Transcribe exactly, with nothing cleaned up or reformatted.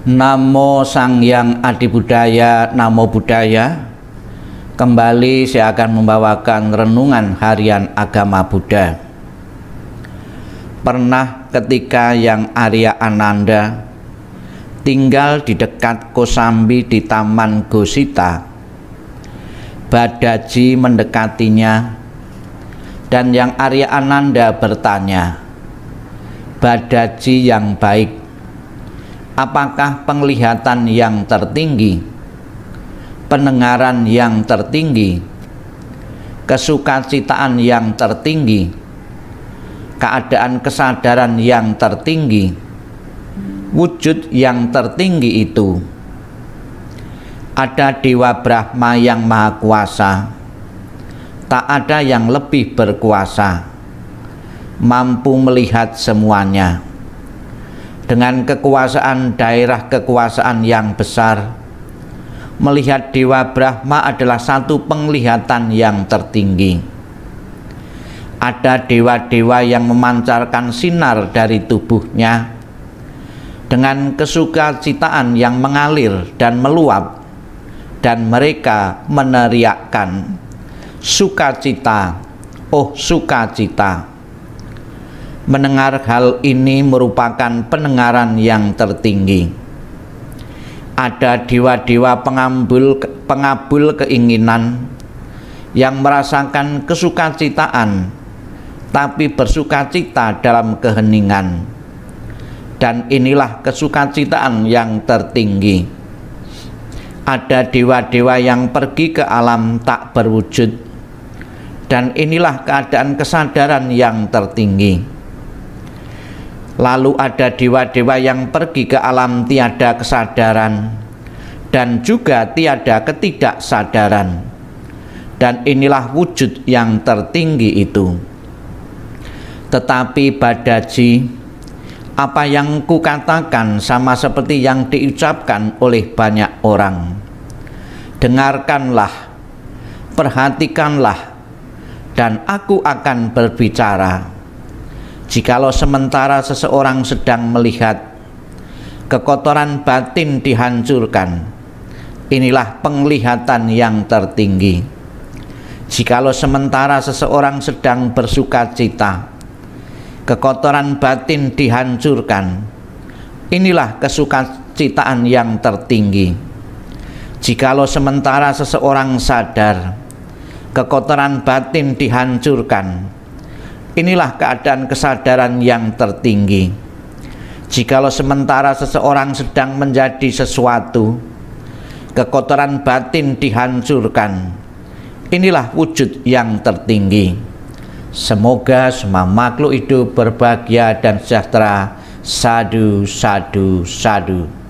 Namo Sang Hyang Adibudaya, Namo Buddhaya. Kembali saya akan membawakan renungan harian agama Buddha. Pernah ketika Yang Arya Ananda tinggal di dekat Kosambi di Taman Gosita, Badaji mendekatinya dan Yang Arya Ananda bertanya, "Badaji yang baik, apakah penglihatan yang tertinggi, pendengaran yang tertinggi, kesukacitaan yang tertinggi, keadaan kesadaran yang tertinggi, wujud yang tertinggi itu? Ada Dewa Brahma yang Maha Kuasa, tak ada yang lebih berkuasa, mampu melihat semuanya. Dengan kekuasaan daerah kekuasaan yang besar, melihat Dewa Brahma adalah satu penglihatan yang tertinggi. Ada dewa-dewa yang memancarkan sinar dari tubuhnya dengan kesukacitaan yang mengalir dan meluap, dan mereka meneriakkan, 'Sukacita, oh sukacita!' Mendengar hal ini merupakan pendengaran yang tertinggi. Ada dewa-dewa pengabul, pengabul keinginan yang merasakan kesukacitaan, tapi bersukacita dalam keheningan. Dan inilah kesukacitaan yang tertinggi. Ada dewa-dewa yang pergi ke alam tak berwujud, dan inilah keadaan kesadaran yang tertinggi. Lalu ada dewa-dewa yang pergi ke alam tiada kesadaran dan juga tiada ketidaksadaran, dan inilah wujud yang tertinggi itu. Tetapi Badaji, apa yang kukatakan sama seperti yang diucapkan oleh banyak orang. Dengarkanlah, perhatikanlah, dan aku akan berbicara. Jikalau sementara seseorang sedang melihat, kekotoran batin dihancurkan, inilah penglihatan yang tertinggi. Jikalau sementara seseorang sedang bersukacita, kekotoran batin dihancurkan, inilah kesukacitaan yang tertinggi. Jikalau sementara seseorang sadar, kekotoran batin dihancurkan, inilah keadaan kesadaran yang tertinggi. Jikalau sementara seseorang sedang menjadi sesuatu, kekotoran batin dihancurkan, inilah wujud yang tertinggi. Semoga semua makhluk hidup berbahagia dan sejahtera. Sadu, sadu, sadu.